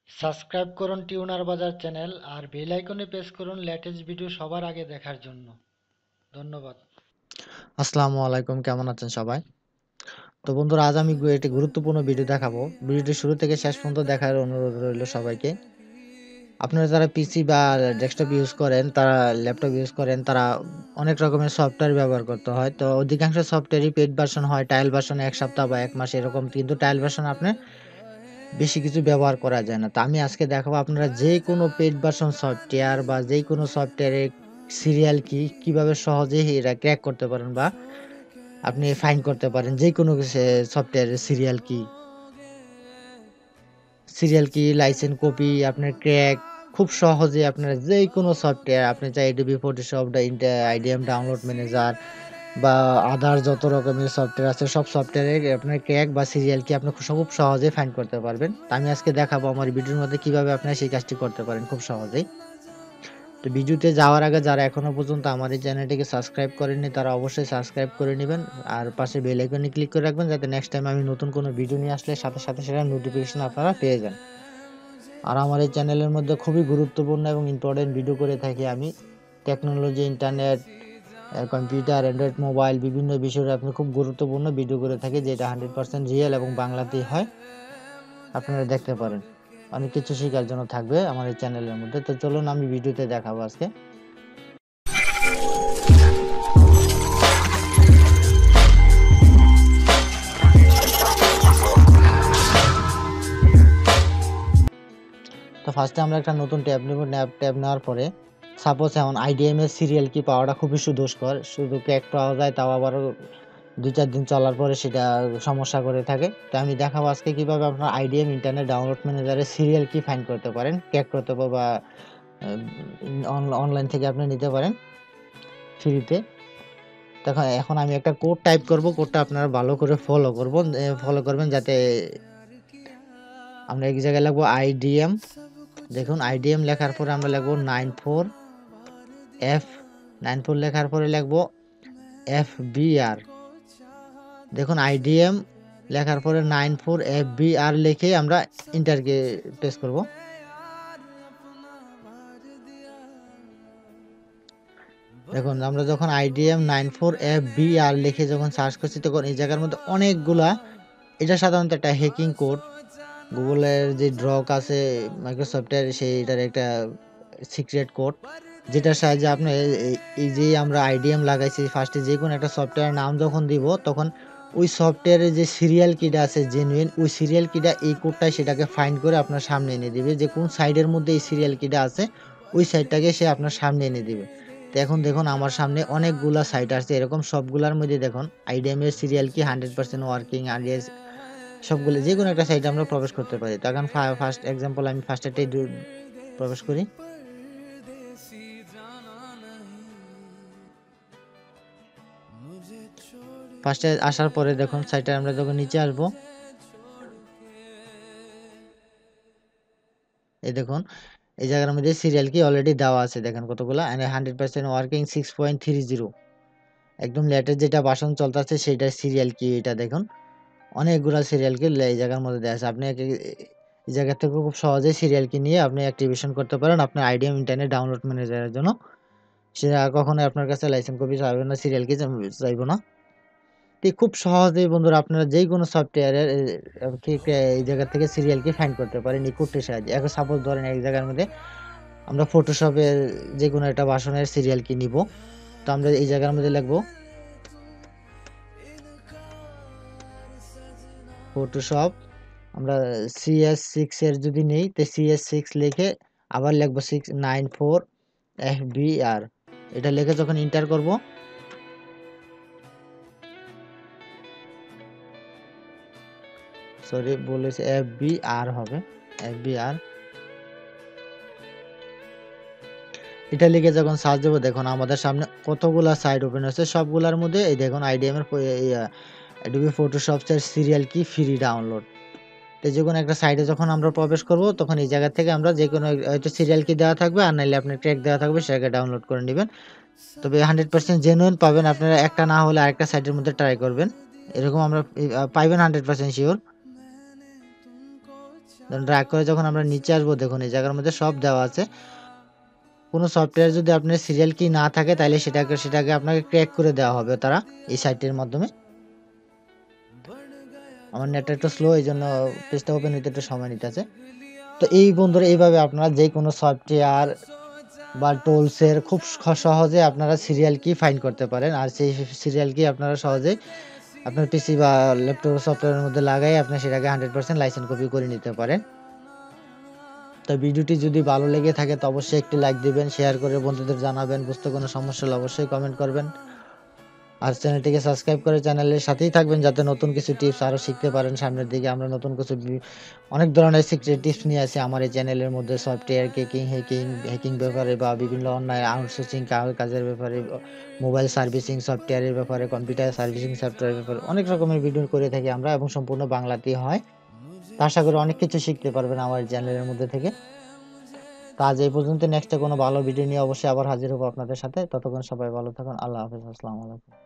Subscribe করুন tuner Bazar channel আর bell আইকনে প্রেস করুন লেটেস্ট ভিডিও সবার আগে দেখার জন্য। ধন্যবাদ। আসসালামু আলাইকুম, কেমন আছেন সবাই? তো বন্ধুরা, আজ আমি একটি গুরুত্বপূর্ণ ভিডিও দেখাবো। ভিডিওটি শুরু থেকে শেষ পর্যন্ত দেখার অনুরোধ রইল সবাইকে। আপনারা যারা পিসি বা ডেস্কটপ ইউজ করেন, তারা ল্যাপটপ ইউজ করেন, তারা অনেক রকমের সফটওয়্যার ব্যবহার করতে হয়। তো অধিকাংশ সফটওয়্যারই পেইড ভার্সন হয়, ট্রায়াল ভার্সন ১ সপ্তাহ বা ১ মাস এরকম, কিন্তু ট্রায়াল ভার্সন আপনার বেশি কিছু ব্যবহার করা যায় না। তো আমি আজকে দেখাবো আপনারা যেকোনো পেইড ভার্সন সফটওয়্যার বা যেকোনো সফটওয়্যারের সিরিয়াল কি কিভাবে সহজেই এরা ক্র্যাক করতে পারেন বা আপনি ফাইন্ড করতে পারেন যেকোনো সফটওয়্যারের সিরিয়াল কি লাইসেন্স কপি আপনার ক্র্যাক খুব সহজে আপনারা যেকোনো সফটওয়্যার আপনি চাই Adobe Photoshop IDM download manager বা আদার যত রকমের সফটওয়্যার আছে সব সফটওয়্যারে আপনার ক্র্যাক বা সিরিয়াল কি আপনি খুব সহজে ফাইন্ড করতে পারবেন। তো আমি আজকে দেখাবো আমার ভিডিওর মধ্যে কিভাবে আপনারা সেই কাজটি করতে পারেন খুব সহজেই। তো ভিডিওতে যাওয়ার আগে যারা এখনো পর্যন্ত আমার এই চ্যানেলটিকে সাবস্ক্রাইব করেননি তারা অবশ্যই সাবস্ক্রাইব করে নেবেন আর পাশে বেল আইকনে ক্লিক করে রাখবেন যাতে নেক্সট টাইম আমি নতুন কোনো ভিডিও নিয়ে আসলে সাথে সাথে সেটা নোটিফিকেশন আপনারা পেয়ে যান। আর আমার এই চ্যানেলের মধ্যে খুবই গুরুত্বপূর্ণ এবং ইম্পর্টেন্ট ভিডিও করে থাকি আমি। Technology, internet, computer, Android mobile বিভিন্ন বিষয়ে আপনি খুব গুরুত্বপূর্ণ ভিডিও করে থাকি, যেটা 100% রিয়েল এবং বাংলাতেই হয়। আপনারা দেখতে পারেন, অনেক কিছু শেখার জন্য থাকবে আমার এই চ্যানেলের মধ্যে। তো চলুন আমি ভিডিওতে দেখাবো আজকে। তো ফার্স্টে আমরা একটা নতুন ট্যাব নেব। ট্যাব নেওয়ার পরে সাপোজ এখন আইডিএম এর সিরিয়াল কি পাওয়াটা খুবই দুষ্কর, শুধু ক্র্যাক পাওয়া যায়, তাও আবারও 2-4 দিন চলার পরে সেটা সমস্যা করে থাকে। তো আমি দেখাবো আজকে কিভাবে আপনার আইডিএম ইন্টারনেট ডাউনলোড ম্যানেজারে সিরিয়াল কি ফাইন্ড করতে পারেন, ক্র্যাক করতে পারেন বা অনলাইন থেকে আপনি নিতে পারেন ফ্রিতে। দেখো এখন আমি একটা কোড টাইপ করব, কোডটা আপনারা ভালো করে ফলো করবেন যাতে আমরা এক জায়গায় লিখবো আইডিএম। দেখুন আইডিএম লেখার পরে আমরা লিখবো 94 লেখার পরে লিখবো FBR। দেখুন আইডিএম লেখার পরে 94 FBR লিখে আমরা ইন্টারকে প্রেস করব। দেখুন আমরা যখন আইডিএম 94 FBR লিখে যখন সার্চ করছি তখন এই জায়গার মধ্যে অনেকগুলা, এটা সাধারণত একটা হ্যাকিং কোড, গুগলের যে ড্রক আছে মাইক্রোসফটের সেইটার একটা সিক্রেট কোড, যেটার সাহায্যে আপনি এই যে আমরা আইডিএম লাগাইছি ফার্স্টে যে কোনো একটা সফটওয়্যার নাম যখন দিব তখন ওই সফটওয়্যারের যে সিরিয়াল কিটা আছে জেনুইন, ওই সিরিয়াল কিটা এই কোডটাই সেটাকে ফাইন্ড করে আপনার সামনে এনে দিবে, যে কোন সাইডের মধ্যে এই সিরিয়াল কিটা আছে ওই সাইডটাকে সে আপনার সামনে এনে দিবে। তো এখন দেখুন আমার সামনে অনেকগুলা সাইট আছে, এরকম সবগুলার মধ্যে দেখুন আইডিএম এর সিরিয়াল কি 100% ওয়ার্কিং, আইডিএস সবগুলো যে কোনো একটা সাইটে আমরা প্রবেশ করতে পারি। তো এখন ফার্স্ট এক্সাম্পল আমি ফার্স্টেরটাই প্রবেশ করি। ফার্স্টে আসার পরে দেখুন সাইটে আমরা যখন নিচে আসবো এই দেখুন এই জায়গার মধ্যে সিরিয়াল কি অলরেডি দেওয়া আছে, দেখেন কতগুলা, 100% ওয়ার্কিং 6.30, একদম লেটেস্ট যেটা ভার্সন চলতেছে সেটার সিরিয়াল কি এটা দেখুন অনেকগুলা সিরিয়াল কি এই জায়গার মধ্যে দেওয়া আছে। আপনি এই জায়গা থেকে খুব সহজে সিরিয়াল কি নিয়ে আপনি অ্যাক্টিভেশন করতে পারেন আপনার আইডিএম ইন্টারনেট ডাউনলোড ম্যানেজারের জন্য। সেটা কখনোই আপনার কাছে লাইসেন্স কপি চাইবে না, সিরিয়াল কি চাইবো না। তো খুব সহজেই বন্ধুরা আপনারা যেই কোনো সফটওয়্যারের এই জায়গা থেকে সিরিয়াল কি ফাইন্ড করতে পারেন এই কোডটির সাহায্যে। এখন সাপোজ ধরেন এক জায়গার মধ্যে আমরা ফটোশপের যে কোনো একটা ভার্সনের সিরিয়াল কি নিব, তো আমরা এই জায়গার মধ্যে লিখবো ফটোশপ, আমরা CS6 এর যদি নেই তো CS6 লিখে আবার লিখবো 694 FBR, এটা লিখে যখন এন্টার করব সরি বলেছে FBR হবে, FBR এটা লিখে যখন সার্চ দেবো দেখুন আমাদের সামনে কতগুলা সাইট ওপেন হচ্ছে, সবগুলার মধ্যে এই দেখুন আইডিএম এর অ্যাডোবি ফটোশপ এর সিরিয়াল কি ফ্রি ডাউনলোড। তো যে কোনো একটা সাইটে যখন আমরা প্রবেশ করব তখন এই জায়গা থেকে আমরা যে কোনো হয়তো সিরিয়াল কি দেওয়া থাকবে আর নাইলে আপনার ট্র্যাক দেওয়া থাকবে সেটাকে ডাউনলোড করে নেবেন। তবে 100% জেনুইন পাবেন, আপনারা একটা না হলে আরেকটা সাইটের মধ্যে ট্রাই করবেন, এরকম আমরা পাইবেন 100% শিওর। ড্র্যাগ করে যখন আমরা নিচে আসবো, দেখুন এই জায়গার মধ্যে সব দেওয়া আছে। কোনো সফটওয়্যার যদি আপনার সিরিয়াল কি না থাকে তাহলে সেটাকে আপনাকে ক্র্যাক করে দেওয়া হবে তারা এই সাইটের মাধ্যমে। আমার নেটটা একটু স্লো, এই জন্য পেজটা ওপেন হইতে একটু সময় নিতেছে। তো এই বন্ধুরা, এইভাবে আপনারা যে কোনো সফটওয়্যার বা টুলসের খুব সহজে আপনারা সিরিয়াল কি ফাইন্ড করতে পারেন। আর সেই সিরিয়াল কি আপনারা সহজেই আপনার পিসি বা ল্যাপটপ সফটওয়্যারের মধ্যে লাগাই আপনি সেটাকে 100% লাইসেন্স কপি করে নিতে পারেন। তো ভিডিওটি যদি ভালো লেগে থাকে তো অবশ্যই একটি লাইক দিবেন, শেয়ার করে বন্ধুদের জানাবেন। বুঝতে কোনো সমস্যা হলে অবশ্যই কমেন্ট করবেন। আর চ্যানেলটিকে সাবস্ক্রাইব করে চ্যানেলের সাথেই থাকবেন যাতে নতুন কিছু টিপস আরও শিখতে পারেন। সামনের দিকে আমরা নতুন কিছু অনেক ধরনের সিক্রেট টিপস নিয়ে আসি আমার এই চ্যানেলের মধ্যে। সফটওয়্যার হ্যাকিং ব্যাপারে বা বিভিন্ন অনলাইন আউটসোর্সিং কাজের ব্যাপারে, মোবাইল সার্ভিসিং সফটওয়্যারের ব্যাপারে, কম্পিউটার সার্ভিসিং সফটওয়্যারের ব্যাপারে অনেক রকমের ভিডিও করে থাকি আমরা, এবং সম্পূর্ণ বাংলাতেই হয়। তো আশা করি অনেক কিছু শিখতে পারবেন আমার চ্যানেলের মধ্যে থেকে। তো আজ এই পর্যন্ত, নেক্সটে কোনো ভালো ভিডিও নিয়ে অবশ্যই আবার হাজির হবো আপনাদের সাথে। ততক্ষণ সবাই ভালো থাকুন। আল্লাহ হাফেজ। আসসালামু আলাইকুম।